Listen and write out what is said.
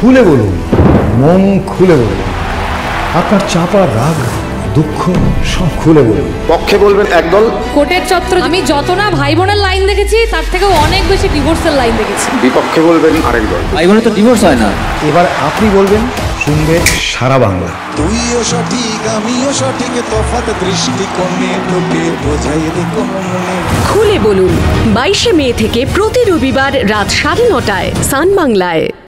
খুলে বলুন, মন খুলে বলুন, আপনার চাপা রাগ দুঃখ সব খুলে বলুন। পক্ষে বলবেন একদল, কোর্টের চত্বর আমি যত না ভাই বোনের লাইন দেখেছি তার থেকেও অনেক বেশি ডিভোর্সের লাইন দেখেছি। বিপক্ষে বলবেন আরেক দল। ভাই বোনের তো ডিভোর্স হয় না। এবার আপনি বলবেন, শুনবে সারা বাংলা। তুইও সঠিক আমিও সঠিক, তফাৎ দৃষ্টিকোণে তোকে বোঝাই দেখো মনে। খুলে বলুন 22শে মে থেকে প্রতি রবিবার রাত 9:30টায় সান বাংলায়।